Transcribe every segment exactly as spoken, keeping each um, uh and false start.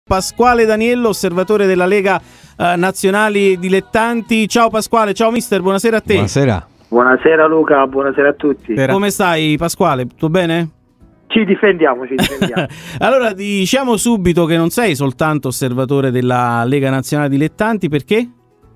Pasquale D'Aniello, osservatore della Lega eh, Nazionali Dilettanti. Ciao Pasquale, ciao mister, buonasera a te. Buonasera. Buonasera Luca, buonasera a tutti. Come stai Pasquale, tutto bene? Ci difendiamo, ci difendiamo. Allora diciamo subito che non sei soltanto osservatore della Lega Nazionale Dilettanti, perché?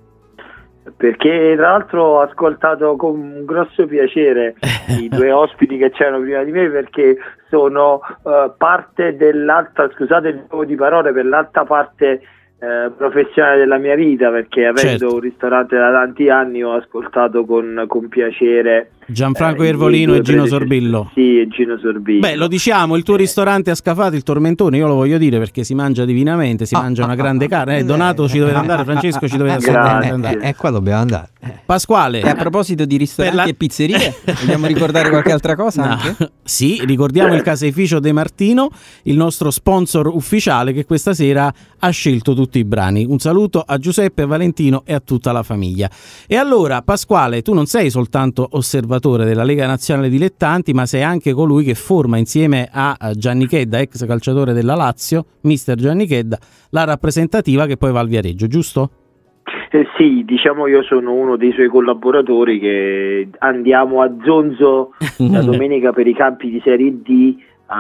Perché tra l'altro ho ascoltato con un grosso piacere i due ospiti che c'erano prima di me, perché sono uh, parte dell'alta, scusate il gioco di parole, per l'alta parte uh, professionale della mia vita, perché avendo certo. un ristorante da tanti anni ho ascoltato con, con piacere Gianfranco eh, Iervolino e Gino Sorbillo. Sì, e Gino Sorbillo. Beh, lo diciamo, il tuo ristorante a Scafati, il Tormentone, io lo voglio dire perché si mangia divinamente, si ah, mangia una grande carne. Eh, Donato ci dovete andare, Francesco ci dovete assolutamente andare. E eh, qua dobbiamo andare. Pasquale. E a proposito di ristoranti la... e pizzerie, vogliamo ricordare qualche altra cosa? No. Anche? Sì, ricordiamo il caseificio De Martino, il nostro sponsor ufficiale che questa sera ha scelto tutti i brani. Un saluto a Giuseppe, a Valentino e a tutta la famiglia. E allora, Pasquale, tu non sei soltanto osservatore della Lega Nazionale Dilettanti, ma sei anche colui che forma insieme a Gianni Chedda, ex calciatore della Lazio, mister Gianni Chedda, la rappresentativa che poi va al Viareggio, giusto? Eh sì, diciamo io sono uno dei suoi collaboratori che andiamo a Zonzo la domenica per i campi di Serie D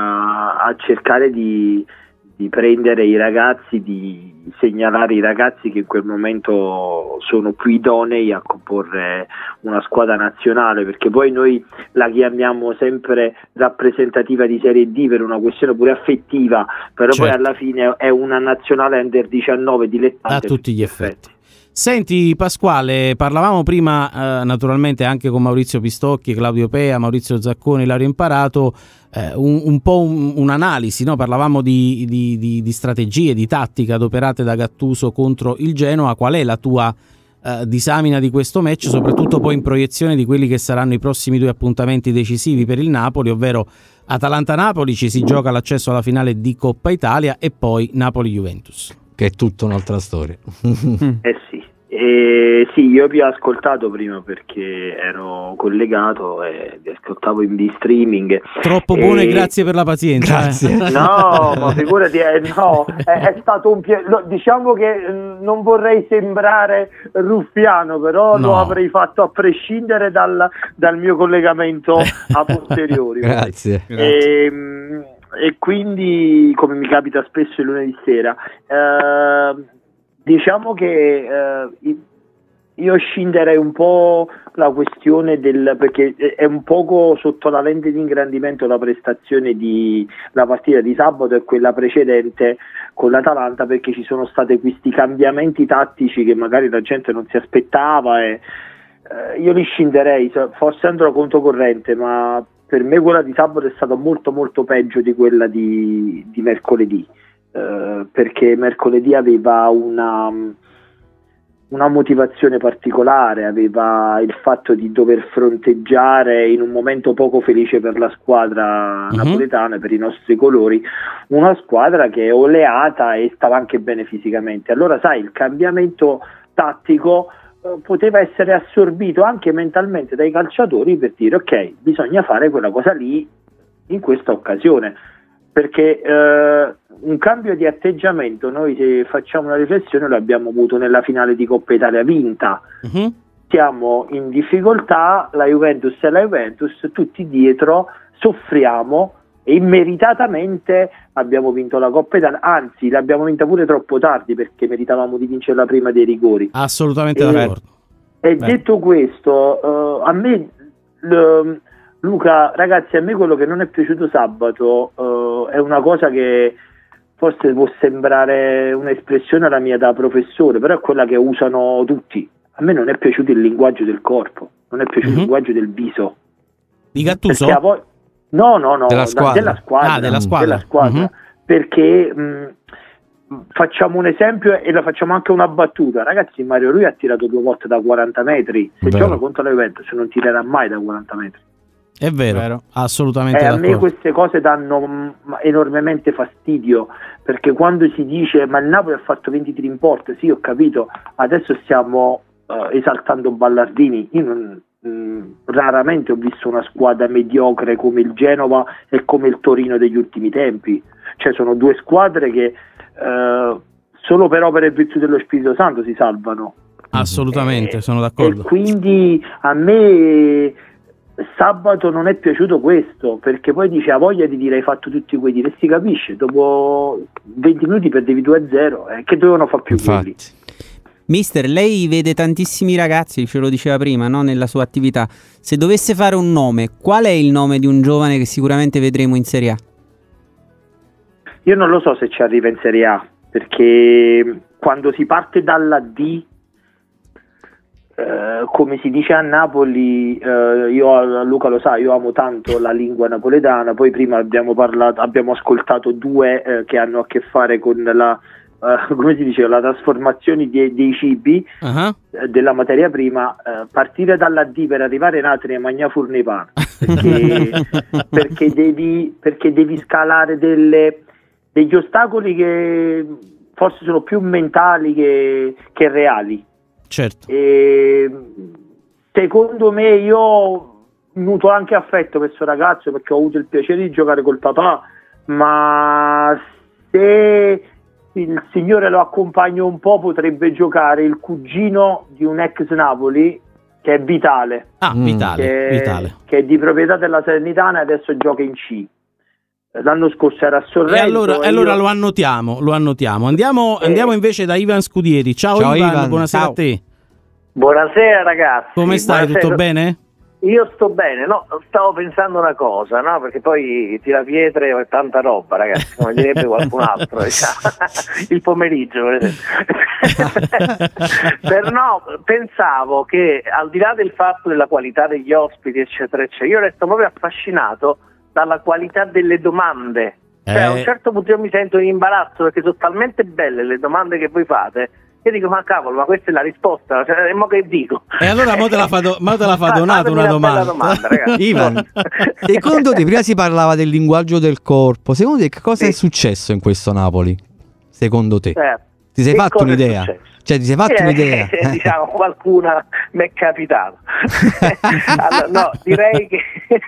a, a cercare di, di prendere i ragazzi, di segnalare i ragazzi che in quel momento sono più idonei a comporre una squadra nazionale, perché poi noi la chiamiamo sempre rappresentativa di Serie D per una questione pure affettiva, però certo. poi alla fine è una nazionale under diciannove dilettante a tutti gli effetti. effetti. Senti Pasquale, parlavamo prima eh, naturalmente anche con Maurizio Pistocchi, Claudio Pea, Maurizio Zacconi, Lario Imparato, eh, un, un po' un, un'analisi, no? Parlavamo di, di, di, di strategie, di tattica adoperate da Gattuso contro il Genoa. Qual è la tua eh, disamina di questo match, soprattutto poi in proiezione di quelli che saranno i prossimi due appuntamenti decisivi per il Napoli, ovvero Atalanta-Napoli, ci si gioca l'accesso alla finale di Coppa Italia, e poi Napoli-Juventus. Che è tutta un'altra storia. Eh sì. Eh, sì, io vi ho ascoltato prima perché ero collegato e vi ascoltavo in B-streaming. Troppo buono e grazie per la pazienza. Grazie. Eh. No, ma figurati, eh, no, è, è stato un piacere. No, diciamo che mh, non vorrei sembrare ruffiano, però no. Lo avrei fatto a prescindere dal, dal mio collegamento a posteriori. Grazie. E, mh, e quindi, come mi capita spesso il lunedì sera, eh, diciamo che eh, io scinderei un po' la questione del, perché è un poco sotto la lente di ingrandimento la prestazione di la partita di sabato e quella precedente con l'Atalanta, perché ci sono stati questi cambiamenti tattici che magari la gente non si aspettava e eh, io li scinderei, forse andrò controcorrente, ma per me quella di sabato è stata molto molto peggio di quella di, di mercoledì. Uh, perché mercoledì aveva una, una motivazione particolare, aveva il fatto di dover fronteggiare in un momento poco felice per la squadra uh-huh. napoletana, per i nostri colori, una squadra che è oleata e stava anche bene fisicamente. Allora sai, il cambiamento tattico uh, poteva essere assorbito anche mentalmente dai calciatori per dire ok, bisogna fare quella cosa lì in questa occasione, perché eh, un cambio di atteggiamento, noi se facciamo una riflessione lo abbiamo avuto nella finale di Coppa Italia vinta, uh-huh. siamo in difficoltà, la Juventus è la Juventus, tutti dietro soffriamo e immeritatamente abbiamo vinto la Coppa Italia, anzi l'abbiamo vinta pure troppo tardi perché meritavamo di vincerla prima dei rigori. Assolutamente e, d'accordo. E Beh. detto questo, uh, a me l, Luca, ragazzi, a me quello che non è piaciuto sabato uh, è una cosa che forse può sembrare un'espressione alla mia da professore, però è quella che usano tutti. A me non è piaciuto il linguaggio del corpo, non è piaciuto mm-hmm. il linguaggio del viso. Di Gattuso? Perché poi, no, no, no, della squadra, della squadra, ah, della squadra. Della squadra mm-hmm. perché mh, facciamo un esempio e la facciamo anche una battuta. Ragazzi, Mario Rui ha tirato due volte da quaranta metri, se gioca contro la Juventus non tirerà mai da quaranta metri. È vero, vero. assolutamente eh, d'accordo. A me queste cose danno enormemente fastidio, perché quando si dice ma il Napoli ha fatto venti tiri in porta, sì ho capito, adesso stiamo uh, esaltando Ballardini, io non, mh, raramente ho visto una squadra mediocre come il Genova e come il Torino degli ultimi tempi. Cioè sono due squadre che eh, solo per opera e virtù dello Spirito Santo si salvano. Assolutamente, eh, sono d'accordo. E quindi a me sabato non è piaciuto questo, perché poi dice: ha voglia di dire hai fatto tutti quei tiri, e si capisce, dopo venti minuti perdevi due a zero, eh, che dovevano fare più quelli. Mister, lei vede tantissimi ragazzi, ce lo diceva prima, no? Nella sua attività. Se dovesse fare un nome, qual è il nome di un giovane che sicuramente vedremo in Serie A? Io non lo so se ci arriva in Serie A, perché quando si parte dalla D, eh, come si dice a Napoli, eh, io, Luca lo sa, io amo tanto la lingua napoletana. Poi prima abbiamo parlato, abbiamo ascoltato due eh, che hanno a che fare con la Uh, come si dice, la trasformazione di, dei cibi, uh-huh. eh, della materia prima. Uh, partire dalla D per arrivare in Atri e mangiare furni pane, perché, perché, devi, perché devi scalare delle, degli ostacoli che forse sono più mentali che, che reali. Certo. E, secondo me, io nutro anche affetto per questo ragazzo, perché ho avuto il piacere di giocare col papà, ma se il signore lo accompagna un po', potrebbe giocare il cugino di un ex Napoli che è Vitale. Ah, mm. Vitale, che, Vitale. Che è di proprietà della Salernitana e adesso gioca in C. L'anno scorso era a Sorrento. E allora, e allora io... lo annotiamo, lo annotiamo. Andiamo, eh. andiamo invece da Ivan Scudieri. Ciao, Ciao Ivan, Ivan, buonasera ciao. a te. Buonasera ragazzi. Come stai? Buonasera. Tutto bene? Io sto bene, no, stavo pensando una cosa, no, perché poi tira pietre è tanta roba, ragazzi, come direbbe qualcun altro, diciamo. Il pomeriggio, per esempio. Per no, pensavo che al di là del fatto della qualità degli ospiti, eccetera, eccetera, io resto proprio affascinato dalla qualità delle domande. Cioè, eh. a un certo punto io mi sento in imbarazzo perché sono talmente belle le domande che voi fate. Io dico, ma cavolo, ma questa è la risposta, cioè, mo che dico? E allora mo te la fa, do, mo te la fa Donato una domanda. domanda Ivan, secondo te, prima si parlava del linguaggio del corpo, secondo te che cosa sì. è successo in questo Napoli? Secondo te? Eh, ti sei fatto un'idea? Cioè ti sei fatto eh, un'idea? Eh, diciamo, qualcuna mi è capitato. Allora, no, direi che...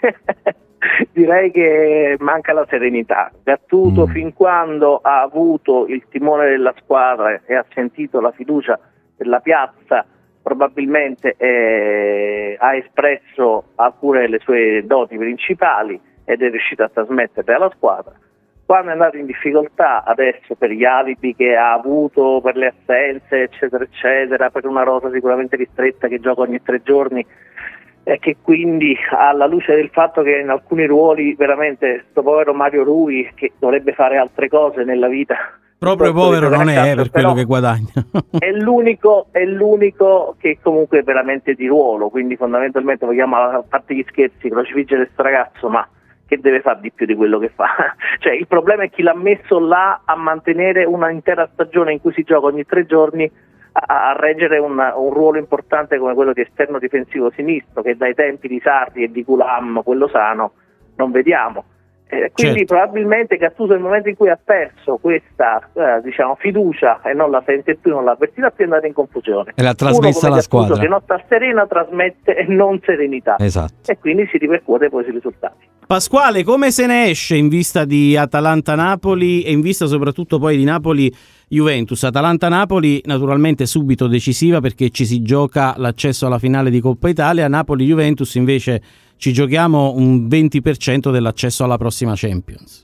direi che manca la serenità. Gattuso, mm. fin quando ha avuto il timone della squadra e ha sentito la fiducia della piazza, probabilmente eh, ha espresso alcune delle sue doti principali ed è riuscito a trasmetterle alla squadra. Quando è andato in difficoltà adesso per gli alibi che ha avuto, per le assenze, eccetera, eccetera, per una rosa sicuramente ristretta che gioca ogni tre giorni, e che quindi, alla luce del fatto che in alcuni ruoli veramente sto povero Mario Rui, che dovrebbe fare altre cose nella vita, proprio povero non è cazzo, per quello che guadagna, è l'unico, è l'unico che comunque è veramente di ruolo, quindi fondamentalmente vogliamo, a parte gli scherzi, crocifiggere questo ragazzo, ma che deve fare di più di quello che fa? Cioè, il problema è chi l'ha messo là a mantenere una intera stagione in cui si gioca ogni tre giorni a, a reggere una, un ruolo importante come quello di esterno difensivo sinistro, che dai tempi di Sarri e di Gulam, quello sano, non vediamo. Eh, quindi certo. Probabilmente Gattuso nel momento in cui ha perso questa eh, diciamo fiducia e non la sente più, non l'ha avvertita più, è andato in confusione. E l'ha trasmessa alla squadra. Che non sta serena trasmette non serenità. Esatto. E quindi si ripercuote poi sui risultati. Pasquale, come se ne esce in vista di Atalanta-Napoli e in vista soprattutto poi di Napoli-Juventus? Atalanta-Napoli naturalmente subito decisiva perché ci si gioca l'accesso alla finale di Coppa Italia, Napoli-Juventus invece ci giochiamo un venti per cento dell'accesso alla prossima Champions.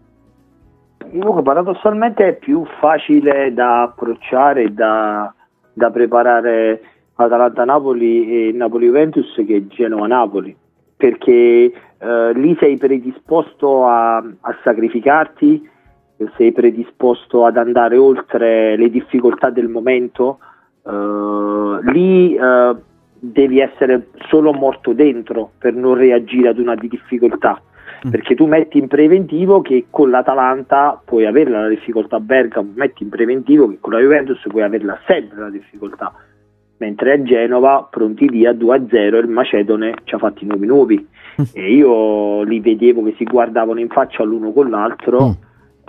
Luca, paradossalmente è più facile da approcciare e da, da preparare Atalanta-Napoli e Napoli-Juventus che Genova-Napoli, perché eh, lì sei predisposto a, a sacrificarti, sei predisposto ad andare oltre le difficoltà del momento, eh, lì eh, devi essere solo morto dentro per non reagire ad una difficoltà, mm. perché tu metti in preventivo che con l'Atalanta puoi averla la difficoltà a Bergamo, metti in preventivo che con la Juventus puoi averla sempre la difficoltà, mentre a Genova pronti lì a due a zero il Macedone ci ha fatti nuovi nuovi mm. e io li vedevo che si guardavano in faccia l'uno con l'altro, mm.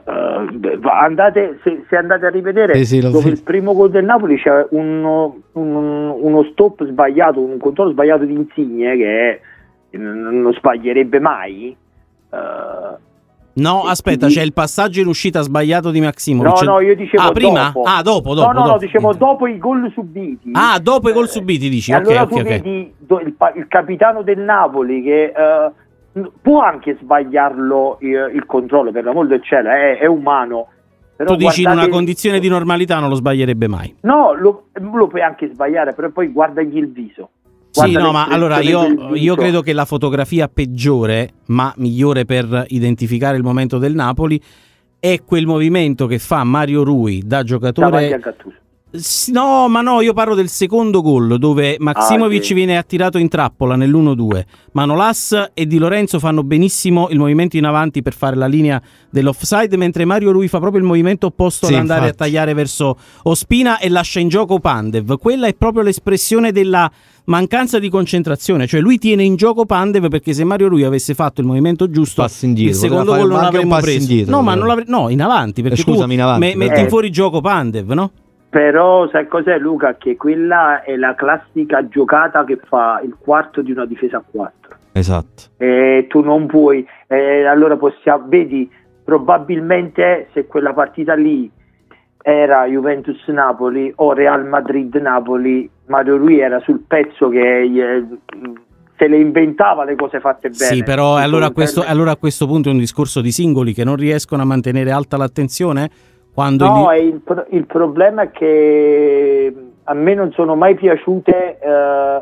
Uh, andate, se, se andate a rivedere sì, sì, dove sì. il primo gol del Napoli c'è uno, un, uno stop sbagliato, un controllo sbagliato di Insigne che è, non lo sbaglierebbe mai. Uh, no, aspetta, c'è il passaggio in uscita sbagliato di Maximovic. No, no, io dicevo ah, prima? dopo. Ah, dopo, dopo. No, no, dopo. no, dicevo dopo i gol subiti. Ah, dopo i gol subiti, dici. E ok, allora ok, tu ok. vedi do, il, il capitano del Napoli che uh, può anche sbagliarlo il, il controllo, per l'amor del cielo, è, è umano. Però tu dici guardate, in una condizione di normalità non lo sbaglierebbe mai. No, lo, lo puoi anche sbagliare, però poi guardagli il viso. Sì, Guarda no, ma allora l'espressione io, del viso. io credo che la fotografia peggiore, ma migliore per identificare il momento del Napoli, è quel movimento che fa Mario Rui da Davanti a giocatore. Gattuso. S- No, ma no, io parlo del secondo gol dove Maximovic Ah, sì. viene attirato in trappola nell'uno due. Manolas e Di Lorenzo fanno benissimo il movimento in avanti per fare la linea dell'offside, mentre Mario Rui fa proprio il movimento opposto Sì, ad andare infatti. a tagliare verso Ospina e lascia in gioco Pandev. Quella è proprio l'espressione della mancanza di concentrazione, cioè lui tiene in gioco Pandev perché se Mario Rui avesse fatto il movimento giusto Passo indietro, il secondo poteva gol fare non anche un l'avremmo passo preso. indietro, no, ma poteva. non l'avre- no, in avanti perché Eh, scusami, tu in avanti, me- però. metti in Eh. fuori gioco Pandev, no? Però sai cos'è, Luca? Che quella è la classica giocata che fa il quarto di una difesa a quattro. Esatto. E tu non puoi, eh, allora possiamo, vedi, probabilmente se quella partita lì era Juventus-Napoli o Real Madrid-Napoli, Mario Rui era sul pezzo che eh, se le inventava le cose fatte bene. Sì, però Tutto allora a, un questo, termine- allora a questo punto è un discorso di singoli che non riescono a mantenere alta l'attenzione quando No, il- e il, pro- il problema è che a me non sono mai piaciute eh,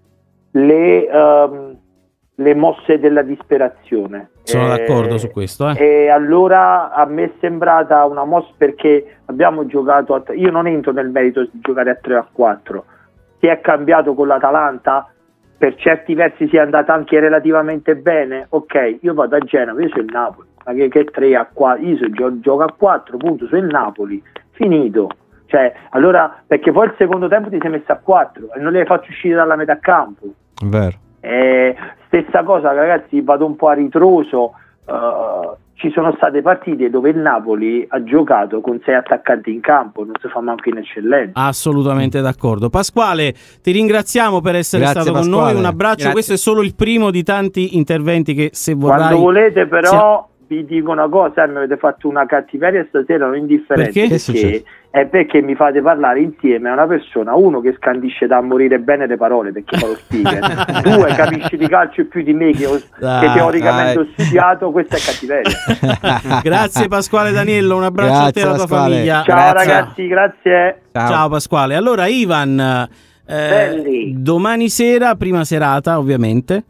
le, ehm, le mosse della disperazione. sono Eh, d'accordo su questo, eh. E allora a me è sembrata una mossa perché abbiamo giocato, a, io non entro nel merito di giocare a tre o a quattro, si è cambiato con l'Atalanta, per certi versi si è andata anche relativamente bene, ok, io vado a Genova, io sono il Napoli, ma che, che tre a quattro, io so, gio- gioco a quattro, punto, sono il Napoli, finito. Cioè, allora, perché poi il secondo tempo ti sei messo a quattro e non li hai fatto uscire dalla metà campo. Vero. Eh, stessa cosa, ragazzi, vado un po' a ritroso. Uh, ci sono state partite dove il Napoli ha giocato con sei attaccanti in campo, non si fa manco in eccellenza. Assolutamente d'accordo. Pasquale, ti ringraziamo per essere Grazie, stato con Pasquale. noi, un abbraccio. Grazie. Questo è solo il primo di tanti interventi che se vorrai. Quando volete, però, vi dico una cosa: mi avete fatto una cattiveria stasera, non indifferente. Perché? Che è successo? È perché mi fate parlare insieme a una persona, uno che scandisce da morire bene le parole perché fa lo speaker, due capisce di calcio più di me che, ho, Dai, che teoricamente dai. ho studiato. Questa è cattiveria. Grazie Pasquale Daniello, un abbraccio a te e Grazie, alla tua Pasquale. famiglia. Ciao Grazie. ragazzi, grazie. Ciao. Ciao Pasquale. Allora Ivan, eh, Belli. domani sera, prima serata ovviamente.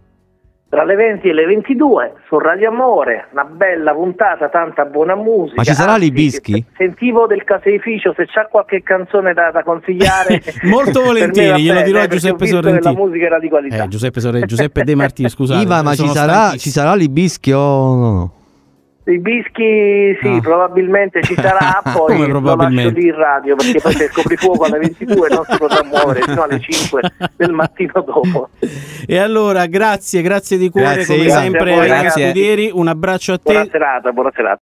Tra le venti e le ventidue su Radio Amore, una bella puntata, tanta buona musica. Ma ci sarà Anzi, Libischi? Sentivo del caseificio, se c'ha qualche canzone da, da consigliare. Molto per me volentieri, va glielo bene, dirò a perché ho Giuseppe visto che Sorrentino. La musica era di qualità. Eh, Giuseppe, Sorre- Giuseppe De Martini, scusate. Iva, ma ci sono sarà, stanchissimo. ci sarà Libischi o no? I bischi sì, No. probabilmente ci sarà, poi Come lo probabilmente? lascio lì in radio perché poi se scopri fuoco alle ventidue non si potrà muovere fino alle cinque del mattino dopo. E allora, grazie, grazie di cuore Grazie, come Ivan. sempre Grazie a voi, ai ragazzi. studieri. Un abbraccio a te. Buona serata, buona serata.